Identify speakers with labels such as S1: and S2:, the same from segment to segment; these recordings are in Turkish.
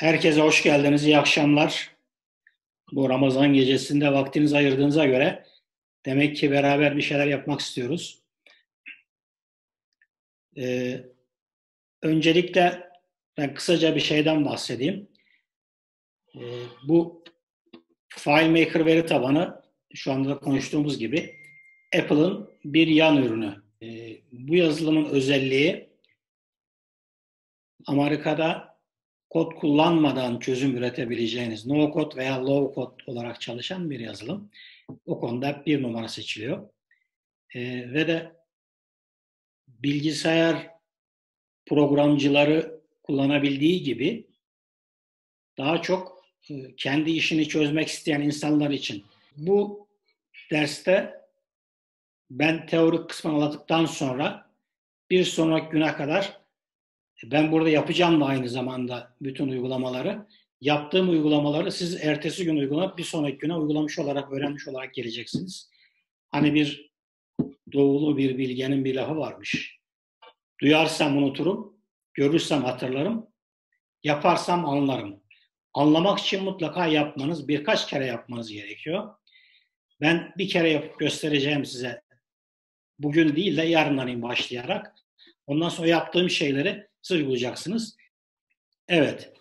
S1: Herkese hoş geldiniz, iyi akşamlar. Bu Ramazan gecesinde vaktinizi ayırdığınıza göre demek ki beraber bir şeyler yapmak istiyoruz. Ee, Öncelikle ben kısaca bir şeyden bahsedeyim. Bu FileMaker veri tabanı şu anda konuştuğumuz gibi Apple'ın bir yan ürünü. Bu yazılımın özelliği Amerika'da kod kullanmadan çözüm üretebileceğiniz no code veya low code olarak çalışan bir yazılım. O konuda bir numara seçiliyor. Ve de bilgisayar programcıları kullanabildiği gibi daha çok kendi işini çözmek isteyen insanlar için. Bu derste ben teorik kısmını anlattıktan sonra bir sonraki güne kadar ben burada yapacağım da aynı zamanda bütün uygulamaları. Yaptığım uygulamaları siz ertesi gün uygulayıp bir sonraki güne uygulamış olarak, öğrenmiş olarak geleceksiniz. Hani bir doğulu bir bilgenin bir lafı varmış. Duyarsam unuturum, görürsem hatırlarım, yaparsam anlarım. Anlamak için mutlaka yapmanız, birkaç kere yapmanız gerekiyor. Ben bir kere yapıp göstereceğim size. Bugün değil de yarından başlayarak. Ondan sonra yaptığım şeyleri siz uygulayacaksınız. Evet.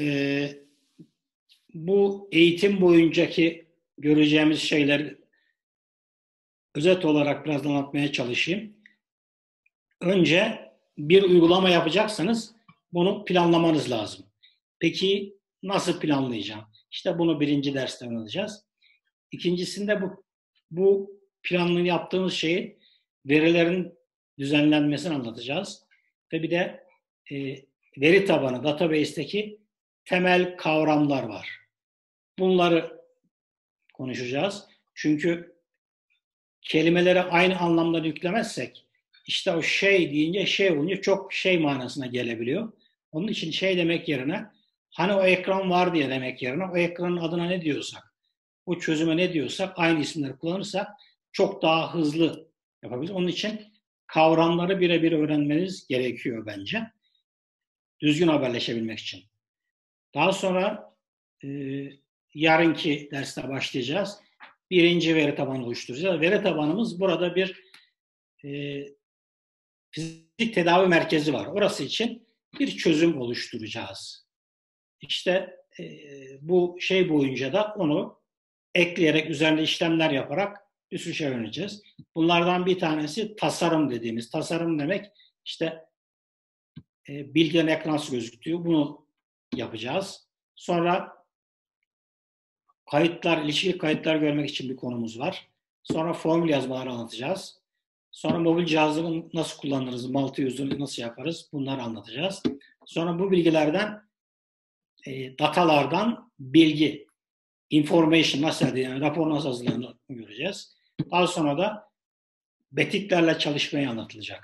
S1: Bu eğitim boyuncaki göreceğimiz şeyleri özet olarak biraz anlatmaya çalışayım. Önce bir uygulama yapacaksanız bunu planlamanız lazım. Peki nasıl planlayacağım? İşte bunu birinci derste anlatacağız. İkincisinde bu planını yaptığımız şeyi verilerin düzenlenmesini anlatacağız. Ve bir de veri tabanı, database'teki temel kavramlar var. Bunları konuşacağız. Çünkü kelimeleri aynı anlamda yüklemezsek işte o şey deyince şey olunca çok şey manasına gelebiliyor. Onun için şey demek yerine hani o ekran var diye demek yerine o ekranın adına ne diyorsak, o çözüme ne diyorsak aynı isimleri kullanırsak çok daha hızlı yapabiliriz. Onun için kavramları birebir öğrenmeniz gerekiyor bence. Düzgün haberleşebilmek için. Daha sonra e, yarınki derste başlayacağız. Birinci veri tabanı oluşturacağız. Veri tabanımız burada bir e, fizik tedavi merkezi var. Orası için bir çözüm oluşturacağız. İşte bu şey boyunca da onu ekleyerek, üzerinde işlemler yaparak bir sürü şey öğreneceğiz. Bunlardan bir tanesi tasarım dediğimiz. Tasarım demek işte bilgilerin ekran nasıl gözüktüğü. Bunu yapacağız. Sonra kayıtlar, ilişkili kayıtlar görmek için bir konumuz var. Sonra formül yazmaları anlatacağız. Sonra mobil cihazları nasıl kullanırız, multi-user'ı nasıl yaparız bunları anlatacağız. Sonra bu bilgilerden, datalardan bilgi, information nasıl yani rapor nasıl hazırlandığını göreceğiz. Daha sonra da betiklerle çalışmayı anlatılacak.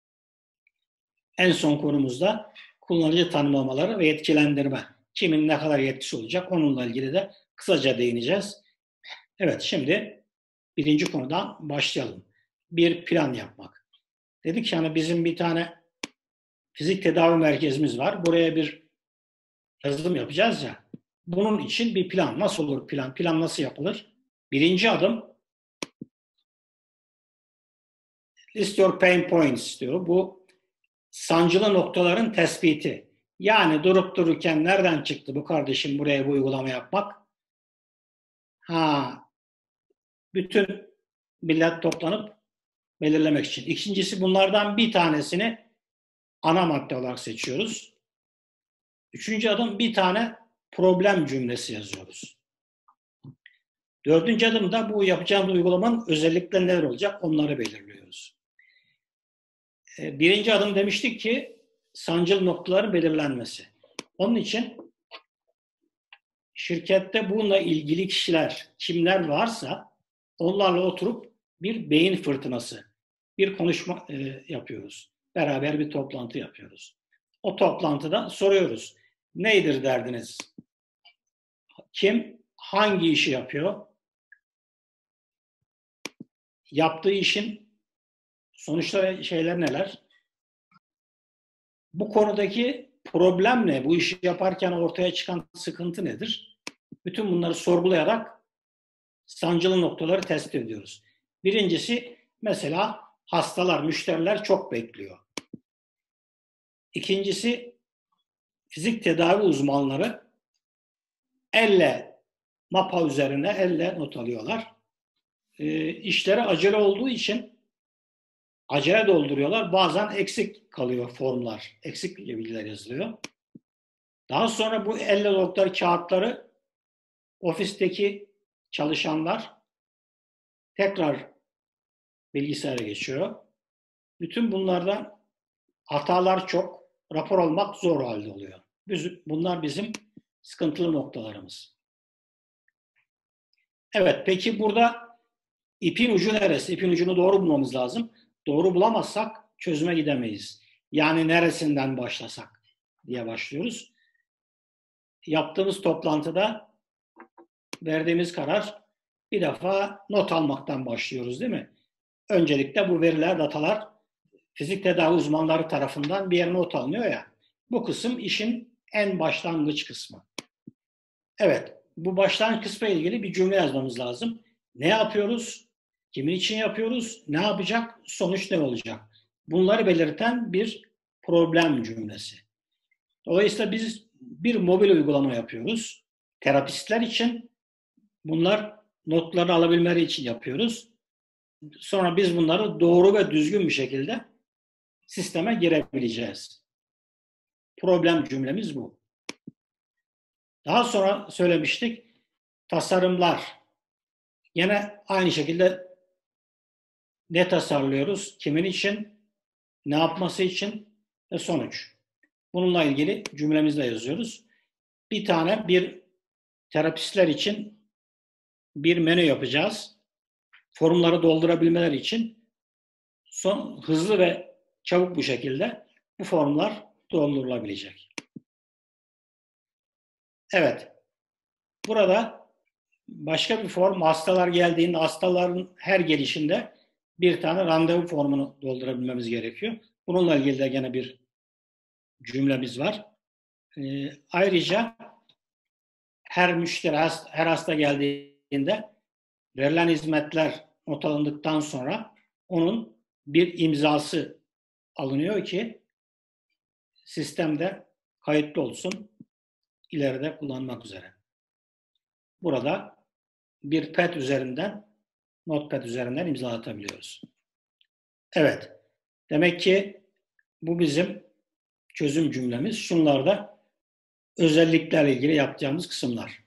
S1: En son konumuzda kullanıcı tanımlamaları ve yetkilendirme. Kimin ne kadar yetkisi olacak onunla ilgili de kısaca değineceğiz. Evet, şimdi birinci konudan başlayalım. Bir plan yapmak. Dedik yani bizim bir tane fizik tedavi merkezimiz var. Buraya bir yazılım yapacağız ya. Bunun için bir plan. Nasıl olur plan? Plan nasıl yapılır? Birinci adım list your pain points diyor. Bu sancılı noktaların tespiti. Yani durup dururken nereden çıktı bu kardeşim buraya bu uygulama yapmak? Ha, bütün millet toplanıp belirlemek için. İkincisi bunlardan bir tanesini ana madde olarak seçiyoruz. Üçüncü adım bir tane problem cümlesi yazıyoruz. Dördüncü adımda bu yapacağımız uygulamanın özellikleri neler olacak onları belirliyoruz. Birinci adım demiştik ki sancılı noktaların belirlenmesi. Onun için şirkette bununla ilgili kişiler, kimler varsa onlarla oturup bir beyin fırtınası, bir konuşma yapıyoruz. Beraber bir toplantı yapıyoruz. O toplantıda soruyoruz. Nedir derdiniz? Kim hangi işi yapıyor? Yaptığı işin sonuçları şeyler neler? Bu konudaki problem ne? Bu işi yaparken ortaya çıkan sıkıntı nedir? Bütün bunları sorgulayarak sancılı noktaları tespit ediyoruz. Birincisi mesela hastalar, müşteriler çok bekliyor. İkincisi fizik tedavi uzmanları mapa üzerine elle not alıyorlar. İşleri acele olduğu için acele dolduruyorlar. Bazen eksik kalıyor formlar. Eksik bilgiler yazılıyor. Daha sonra bu elle doldurdukları kağıtları ofisteki çalışanlar tekrar bilgisayara geçiyor. Bütün bunlardan hatalar çok, rapor almak zor halde oluyor. Bunlar bizim sıkıntılı noktalarımız. Evet, peki burada ipin ucu neresi? İpin ucunu doğru bulmamız lazım. Doğru bulamazsak çözüme gidemeyiz. Yani neresinden başlasak diye başlıyoruz. Yaptığımız toplantıda verdiğimiz karar bir defa not almaktan başlıyoruz değil mi? Öncelikle bu veriler, datalar fizik tedavi uzmanları tarafından bir yere not alınıyor ya. Bu kısım işin en başlangıç kısmı. Evet, bu başlangıç kısmı ile ilgili bir cümle yazmamız lazım. Ne yapıyoruz? Kimin için yapıyoruz? Ne yapacak? Sonuç ne olacak? Bunları belirten bir problem cümlesi. Dolayısıyla biz bir mobil uygulama yapıyoruz. Terapistler için bunlar notlarını alabilmeleri için yapıyoruz. Sonra biz bunları doğru ve düzgün bir şekilde sisteme girebileceğiz. Problem cümlemiz bu. Daha sonra söylemiştik tasarımlar. Yine aynı şekilde ne tasarlıyoruz, kimin için, ne yapması için ve sonuç. Bununla ilgili cümlemizde yazıyoruz. Bir terapistler için bir menü yapacağız. Formları doldurabilmeleri için hızlı ve çabuk bir şekilde bu formlar doldurulabilecek. Evet, burada başka bir form, hastalar geldiğinde hastaların her gelişinde bir tane randevu formunu doldurabilmemiz gerekiyor. Bununla ilgili de gene bir cümlemiz var. Ayrıca her müşteri, her hasta geldiğinde verilen hizmetler not alındıktan sonra onun bir imzası alınıyor ki sistemde kayıtlı olsun, ileride kullanmak üzere. Burada bir notepad üzerinden imza atabiliyoruz. Evet, demek ki bu bizim çözüm cümlemiz. Şunlar da özelliklerle ilgili yapacağımız kısımlar.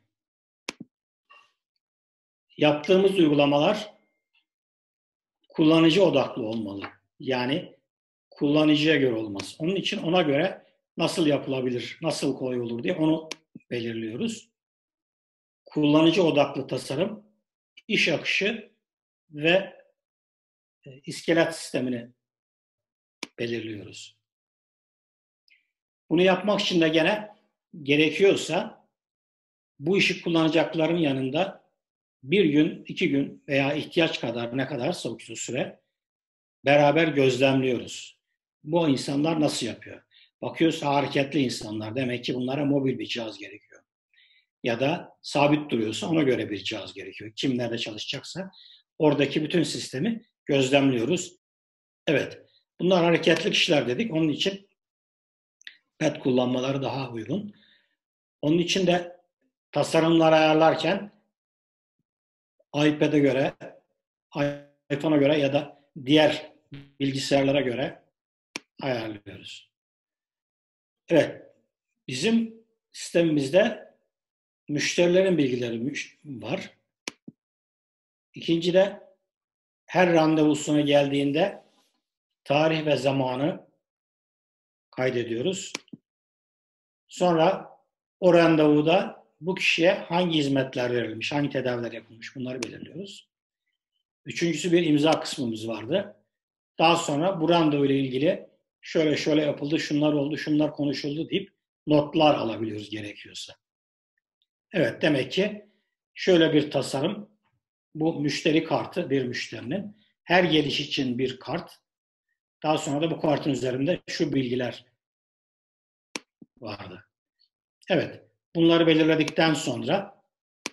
S1: Yaptığımız uygulamalar kullanıcı odaklı olmalı. Yani kullanıcıya göre olmaz. Onun için ona göre nasıl yapılabilir, nasıl kolay olur diye onu belirliyoruz. Kullanıcı odaklı tasarım, iş akışı ve iskelet sistemini belirliyoruz. Bunu yapmak için de gene gerekiyorsa bu işi kullanacakların yanında bir gün, 2 gün veya ihtiyaç kadar ne kadarsa o süre beraber gözlemliyoruz. Bu insanlar nasıl yapıyor? Bakıyoruz hareketli insanlar. Demek ki bunlara mobil bir cihaz gerekiyor. Ya da sabit duruyorsa ona göre bir cihaz gerekiyor. Kim nerede çalışacaksa oradaki bütün sistemi gözlemliyoruz. Evet, bunlar hareketli kişiler dedik. Onun için pad kullanmaları daha uygun. Onun için de tasarımları ayarlarken iPad'e göre, iPhone'a göre ya da diğer bilgisayarlara göre ayarlıyoruz. Evet, bizim sistemimizde müşterilerin bilgileri var. İkinci de her randevusuna geldiğinde tarih ve zamanı kaydediyoruz. Sonra o randevuda bu kişiye hangi hizmetler verilmiş, hangi tedaviler yapılmış bunları belirliyoruz. Üçüncüsü bir imza kısmımız vardı. Daha sonra bu randevu ile ilgili şöyle yapıldı, şunlar oldu, şunlar konuşuldu deyip notlar alabiliyoruz gerekiyorsa. Evet, demek ki şöyle bir tasarım, bu müşteri kartı bir müşterinin. Her geliş için bir kart. Daha sonra da bu kartın üzerinde şu bilgiler vardı. Evet, bunları belirledikten sonra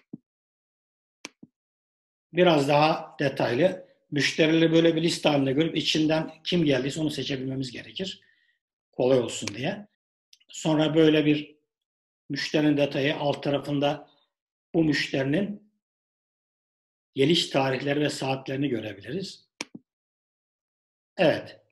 S1: biraz daha detaylı müşterileri böyle bir liste halinde görüp içinden kim geldiyse onu seçebilmemiz gerekir. Kolay olsun diye. Sonra böyle bir müşterinin detayı alt tarafında bu müşterinin geliş tarihleri ve saatlerini görebiliriz. Evet,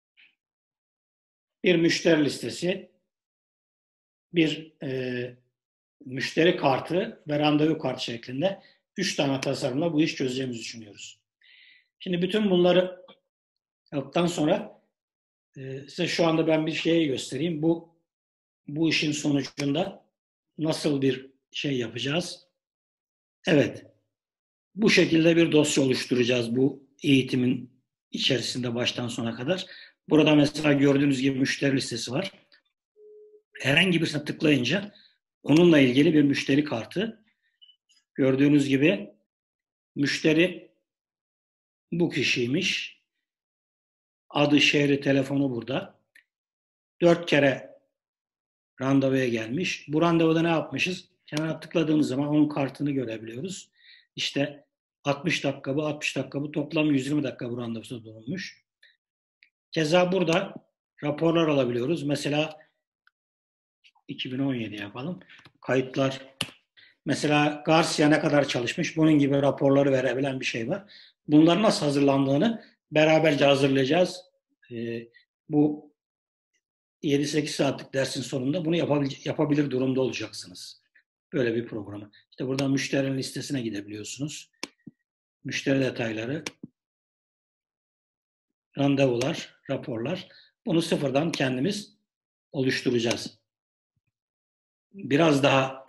S1: bir müşteri listesi, bir müşteri kartı ve randevu kartı şeklinde 3 tane tasarımla bu iş çözeceğimizi düşünüyoruz. Şimdi bütün bunları yaptıktan sonra size şu anda ben bir şeyi göstereyim. Bu işin sonucunda nasıl bir şey yapacağız? Evet, bu şekilde bir dosya oluşturacağız bu eğitimin içerisinde baştan sona kadar. Burada mesela gördüğünüz gibi müşteri listesi var. Herhangi birisine tıklayınca onunla ilgili bir müşteri kartı. Gördüğünüz gibi müşteri bu kişiymiş. Adı, şehri, telefonu burada. 4 kere randevuya gelmiş. Bu randevuda ne yapmışız? Kenara tıkladığımız zaman onun kartını görebiliyoruz. İşte 60 dakika bu, 60 dakika bu, toplam 120 dakika bu randevusu bulunmuş. Keza burada raporlar alabiliyoruz. Mesela 2017 yapalım. Kayıtlar. Mesela Garcia ne kadar çalışmış? Bunun gibi raporları verebilen bir şey var. Bunların nasıl hazırlandığını beraberce hazırlayacağız. Bu 7-8 saatlik dersin sonunda bunu yapabilir durumda olacaksınız. Böyle bir programı. İşte buradan müşterinin listesine gidebiliyorsunuz. Müşteri detayları, randevular, raporlar. Bunu sıfırdan kendimiz oluşturacağız. Biraz daha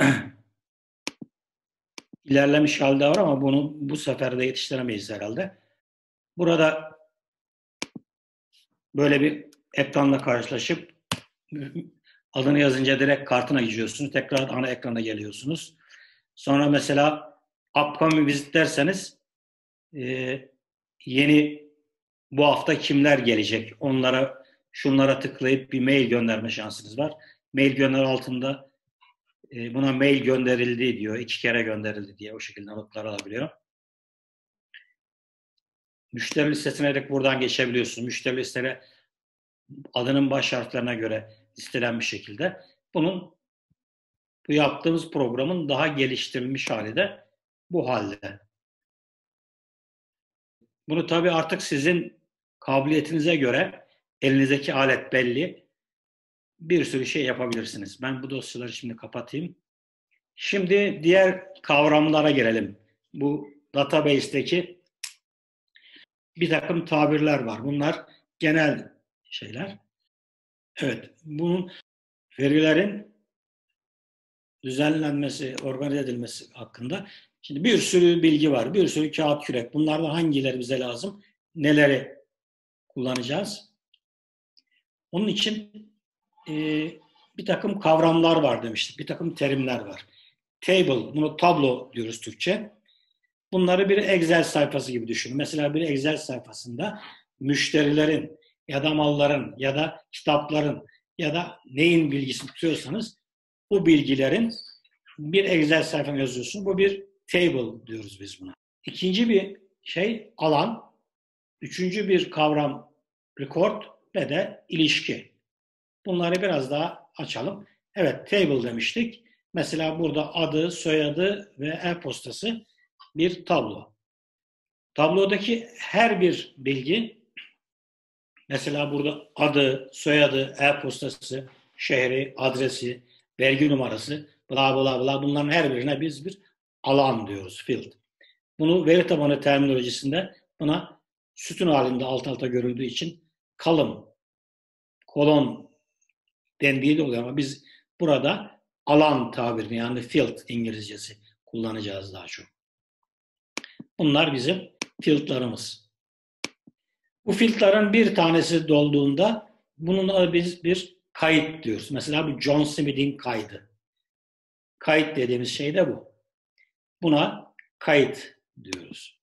S1: ilerlemiş halde var ama bunu bu sefer de yetiştiremeyiz herhalde. Burada böyle bir ekranla karşılaşıp adını yazınca direkt kartına gidiyorsunuz. Tekrar ana ekrana geliyorsunuz. Sonra mesela upcoming visit derseniz yeni bu hafta kimler gelecek? Onlara şunlara tıklayıp bir mail gönderme şansınız var. Mail gönder altında buna mail gönderildi diyor. 2 kere gönderildi diye o şekilde notlar alabiliyor. Müşteri listesine direkt buradan geçebiliyorsunuz. Müşteri listeleri adının baş harflerine göre listelenmiş şekilde. Bu yaptığımız programın daha geliştirilmiş hali de bu halde. Bunu tabii artık sizin kabiliyetinize göre elinizdeki alet belli. Bir sürü şey yapabilirsiniz. Ben bu dosyaları şimdi kapatayım. Şimdi diğer kavramlara gelelim. Bu database'teki bir takım tabirler var. Bunlar genel şeyler. Evet, bunun verilerin düzenlenmesi, organize edilmesi hakkında. Şimdi bir sürü bilgi var, bir sürü kağıt kürek. Bunlardan hangileri bize lazım? Neleri kullanacağız? Onun için e, bir takım kavramlar var demiştik, bir takım terimler var. Table, bunu tablo diyoruz Türkçe. Bunları bir Excel sayfası gibi düşünün. Mesela bir Excel sayfasında müşterilerin ya da malların ya da kitapların ya da neyin bilgisini tutuyorsanız bu bilgilerin bir Excel sayfana yazıyorsun. Bu bir table diyoruz biz buna. İkinci bir şey alan. Üçüncü bir kavram record ve de ilişki. Bunları biraz daha açalım. Evet, table demiştik. Mesela burada adı, soyadı ve e-postası bir tablo. Tablodaki her bir bilgi, mesela burada adı, soyadı, e-postası, şehri, adresi, vergi numarası, bla bla bla, bunların her birine biz bir alan diyoruz, field. Bunu veri tabanı terminolojisinde buna sütun halinde alt alta görüldüğü için column, kolon dendiği de oluyor ama biz burada alan tabirini, yani field İngilizcesi kullanacağız daha çok. Bunlar bizim fieldlarımız. Bu filtre'ların bir tanesi dolduğunda bunun biz bir kayıt diyoruz. Mesela bu John Smith'in kaydı. Kayıt dediğimiz şey de bu. Buna kayıt diyoruz.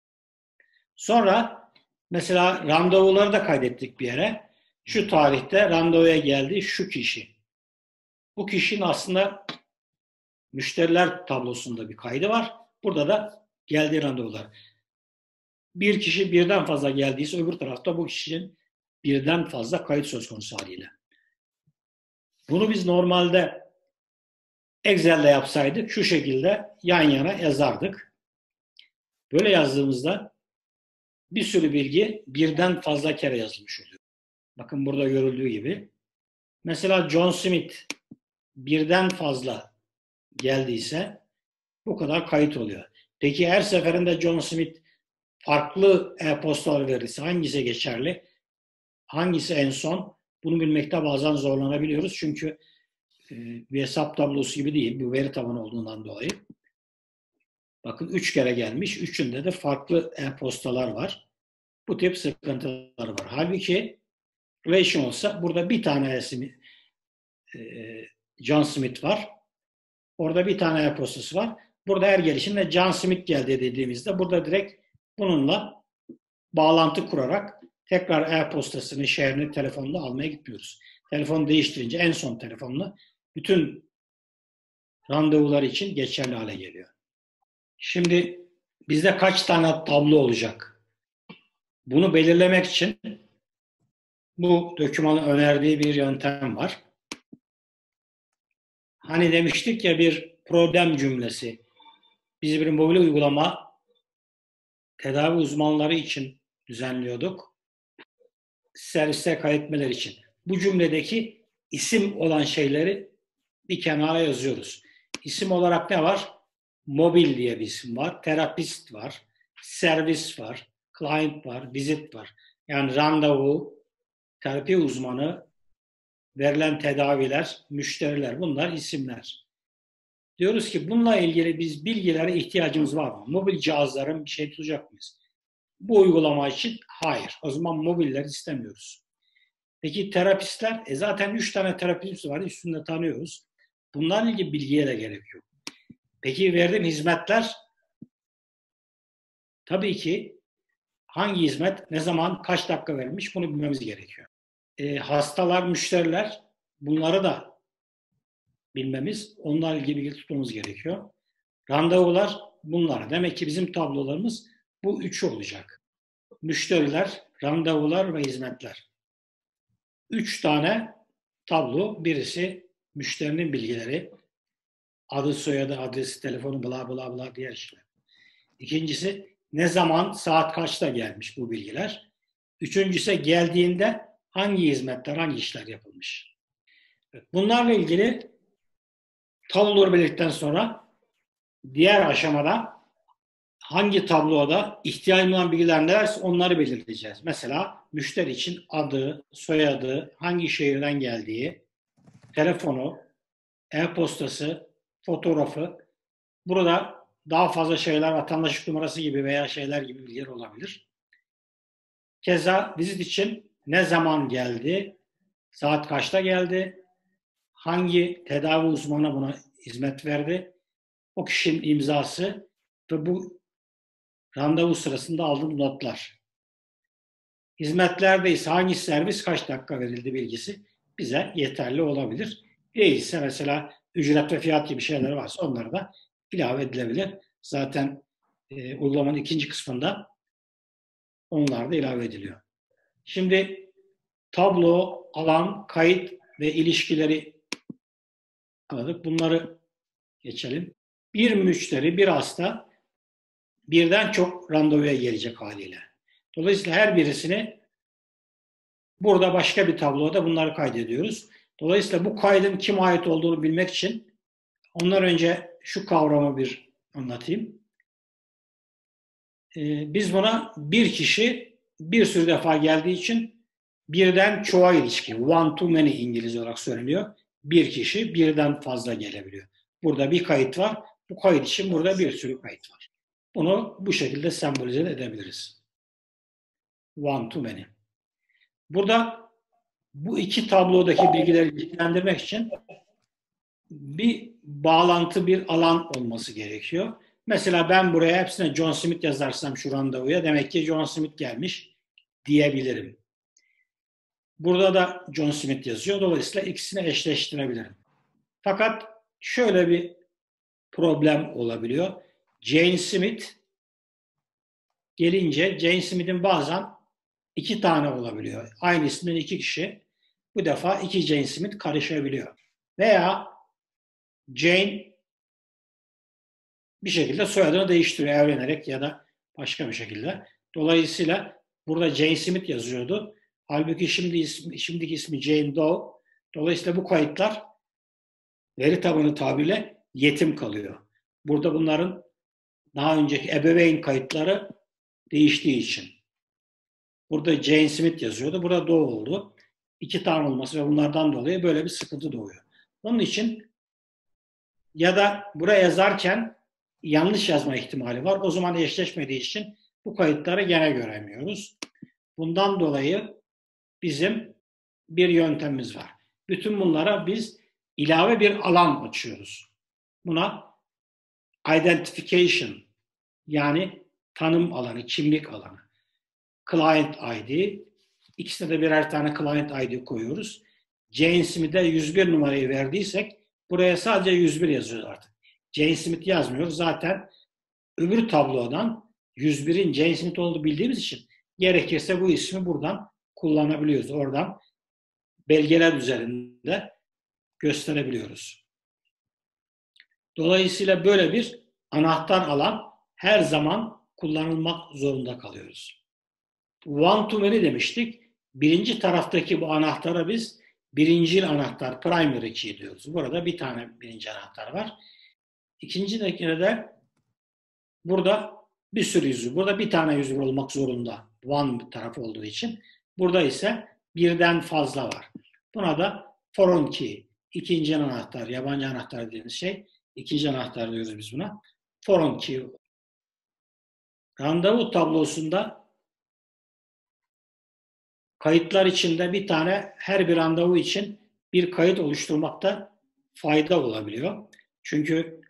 S1: Sonra mesela randevuları da kaydettik bir yere. Şu tarihte randevuya geldi şu kişi. Bu kişinin aslında müşteriler tablosunda bir kaydı var. Burada da geldiği randevular. Bir kişi birden fazla geldiyse öbür tarafta bu kişinin birden fazla kayıt söz konusu haliyle. Bunu biz normalde Excel'de yapsaydık şu şekilde yan yana yazardık. Böyle yazdığımızda bir sürü bilgi birden fazla kere yazılmış oluyor. Bakın burada görüldüğü gibi. Mesela John Smith birden fazla geldiyse bu kadar kayıt oluyor. Peki her seferinde John Smith farklı e-postalar verirse hangisi geçerli? Hangisi en son? Bunu bilmekte bazen zorlanabiliyoruz. Çünkü bir hesap tablosu gibi değil. Bu veri tabanı olduğundan dolayı. Bakın 3 kere gelmiş. Üçünde de farklı e-postalar var. Bu tip sıkıntılar var. Halbuki relation olsa burada bir tane John Smith var. Orada bir tane e-postası var. Burada her gelişinde John Smith geldi dediğimizde burada direkt bununla bağlantı kurarak tekrar e-postasını, şehrini, telefonunu almaya gitmiyoruz. Telefonu değiştirince en son telefonla bütün randevular için geçerli hale geliyor. Şimdi bizde kaç tane tablo olacak? Bunu belirlemek için bu dokümanın önerdiği bir yöntem var. Hani demiştik ya bir problem cümlesi. Biz bir mobil uygulama tedavi uzmanları için düzenliyorduk. Servise kaydetmeler için. Bu cümledeki isim olan şeyleri bir kenara yazıyoruz. İsim olarak ne var? Mobil diye bir isim var. Terapist var. Servis var. Client var. Visit var. Yani randevu, terapi uzmanı, verilen tedaviler, müşteriler bunlar isimler. Diyoruz ki bununla ilgili biz bilgilere ihtiyacımız var mı? Mobil cihazların bir şey tutacak mıyız? Bu uygulama için hayır. O zaman mobiller istemiyoruz. Peki terapistler? Zaten 3 tane terapist var. Üstünde tanıyoruz. Bunlarla ilgili bilgiye de gerek yok. Peki verdiğim hizmetler? Tabii ki hangi hizmet, ne zaman, kaç dakika verilmiş bunu bilmemiz gerekiyor. Hastalar, müşteriler bunları da bilmemiz, onlarla ilgili bilgi tutmamız gerekiyor. Randevular bunlar. Demek ki bizim tablolarımız bu üçü olacak. Müşteriler, randevular ve hizmetler. 3 tane tablo. Birisi müşterinin bilgileri, adı, soyadı, adresi, telefonu, bla bla bla diğer şeyler. İkincisi ne zaman, saat kaçta gelmiş bu bilgiler. Üçüncüsü geldiğinde hangi hizmetler, hangi işler yapılmış. Bunlarla ilgili tabloları belirttikten sonra diğer aşamada hangi tabloda ihtiyacım olan bilgiler nelerse onları belirleyeceğiz. Mesela müşteri için adı, soyadı, hangi şehirden geldiği, telefonu, e-postası, fotoğrafı. Burada daha fazla şeyler, vatandaşlık numarası gibi veya şeyler gibi bilgiler olabilir. Keza vizit için ne zaman geldi, saat kaçta geldi, hangi tedavi uzmanı buna hizmet verdi, o kişinin imzası ve bu randevu sırasında aldığım notlar. Hizmetlerde ise hangi servis kaç dakika verildi bilgisi bize yeterli olabilir. Değilse mesela ücret ve fiyat gibi şeyler varsa onları da ilave edilebilir. Zaten uygulamanın ikinci kısmında onlar da ilave ediliyor. Şimdi tablo, alan, kayıt ve ilişkileri anladık. Bunları geçelim. Bir müşteri, bir hasta birden çok randevuya gelecek haliyle. Dolayısıyla her birisini burada başka bir tabloda bunları kaydediyoruz. Dolayısıyla bu kaydın kime ait olduğunu bilmek için ondan önce şu kavramı bir anlatayım. Biz buna bir kişi bir sürü defa geldiği için birden çoğa ilişki, one to many İngilizce olarak söyleniyor. Bir kişi birden fazla gelebiliyor. Burada bir kayıt var. Bu kayıt için burada bir sürü kayıt var. Bunu bu şekilde sembolize edebiliriz. One to many. Burada bu iki tablodaki bilgileri ilgilendirmek için bir bağlantı, bir alan olması gerekiyor. Mesela ben buraya hepsine John Smith yazarsam şu randevuya demek ki John Smith gelmiş diyebilirim. Burada da John Smith yazıyor. Dolayısıyla ikisini eşleştirebilirim. Fakat şöyle bir problem olabiliyor. Jane Smith gelince Jane Smith'in bazen iki tane olabiliyor. Aynı ismin iki kişi. Bu defa iki Jane Smith karışabiliyor. Veya Jane bir şekilde soyadını değiştiriyor evlenerek ya da başka bir şekilde. Dolayısıyla burada Jane Smith yazıyordu. Halbuki şimdiki ismi Jane Doe. Dolayısıyla bu kayıtlar veri tabanı tabiriyle yetim kalıyor. Burada bunların daha önceki ebeveyn kayıtları değiştiği için. Burada Jane Smith yazıyordu. Burada Doe oldu. İki tane olması ve bunlardan dolayı böyle bir sıkıntı doğuyor. Onun için ya da buraya yazarken yanlış yazma ihtimali var. O zaman eşleşmediği için bu kayıtları gene göremiyoruz. Bundan dolayı bizim bir yöntemimiz var. Bütün bunlara biz ilave bir alan açıyoruz. Buna identification yani tanım alanı, kimlik alanı. Client ID. İkisine de birer tane client ID koyuyoruz. Jane Smith'e 101 numarayı verdiysek buraya sadece 101 yazıyoruz artık. Jane Smith yazmıyoruz. Zaten öbür tablodan 101'in Jane Smith olduğunu bildiğimiz için gerekirse bu ismi buradan kullanabiliyoruz. Oradan belgeler üzerinde gösterebiliyoruz. Dolayısıyla böyle bir anahtar alan her zaman kullanılmak zorunda kalıyoruz. One to many demiştik. Birinci taraftaki bu anahtara biz birincil anahtar, primary key diyoruz. Burada bir tane birinci anahtar var. İkincidekine de burada bir sürü yüzü. Burada bir tane yüzü olmak zorunda. One tarafı olduğu için. Burada ise birden fazla var. Buna da foreign key, ikinci anahtar, yabancı anahtar dediğimiz şey. İkinci anahtar diyoruz biz buna. Foreign key. Randevu tablosunda kayıtlar içinde bir tane her bir randevu için bir kayıt oluşturmakta fayda olabiliyor. Çünkü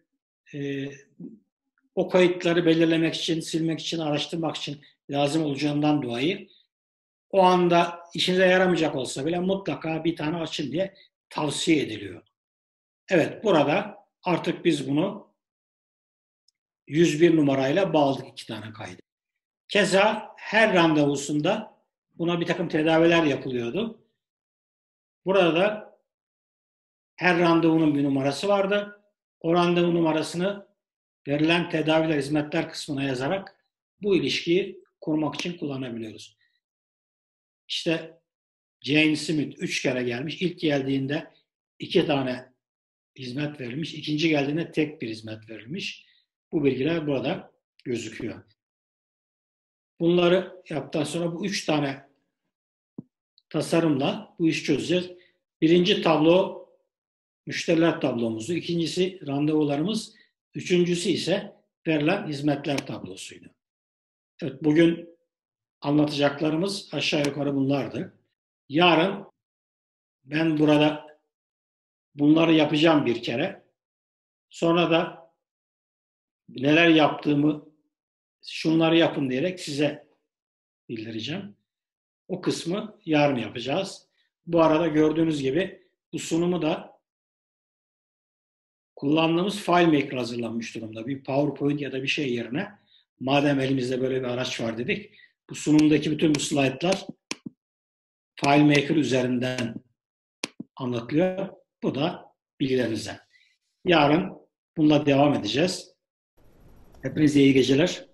S1: o kayıtları belirlemek için, silmek için, araştırmak için lazım olacağından dolayı o anda işinize yaramayacak olsa bile mutlaka bir tane açın diye tavsiye ediliyor. Evet, burada artık biz bunu 101 numarayla bağladık iki tane kaydı. Keza her randevusunda buna bir takım tedaviler yapılıyordu. Burada da her randevunun bir numarası vardı. O randevu numarasını verilen tedaviler, hizmetler kısmına yazarak bu ilişkiyi kurmak için kullanabiliyoruz. İşte Jane Smith 3 kere gelmiş. İlk geldiğinde 2 tane hizmet verilmiş. İkinci geldiğinde tek bir hizmet verilmiş. Bu bilgiler burada gözüküyor. Bunları yaptıktan sonra bu 3 tane tasarımla bu işi çözeceğiz. Birinci tablo müşteriler tablomuzu, ikincisi randevularımız, üçüncüsü ise verilen hizmetler tablosuydu. Evet, bugün anlatacaklarımız aşağı yukarı bunlardı. Yarın ben burada bunları yapacağım bir kere. Sonra da neler yaptığımı şunları yapın diyerek size bildireceğim. O kısmı yarın yapacağız. Bu arada gördüğünüz gibi bu sunumu da kullandığımız FileMaker hazırlanmış durumda. Bir PowerPoint ya da bir şey yerine madem elimizde böyle bir araç var dedik. Bu sunumdaki bütün bu slaytlar FileMaker üzerinden anlatılıyor. Bu da bilgilerinize. Yarın bununla devam edeceğiz. Hepinize iyi geceler.